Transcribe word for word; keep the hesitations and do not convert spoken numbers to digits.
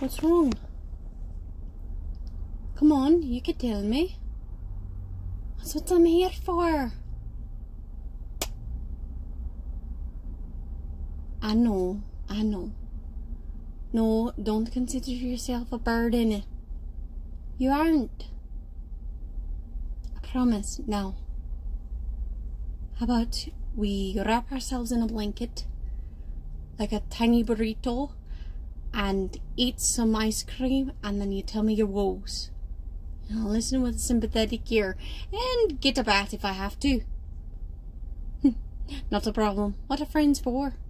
What's wrong? Come on, you could tell me. That's what I'm here for. I know, I know. No, don't consider yourself a burden. You aren't. I promise. Now, how about we wrap ourselves in a blanket, like a tiny burrito, and eat some ice cream, and then you tell me your woes. I'll listen with a sympathetic ear, and get a bath if I have to. Not a problem. What are friends for?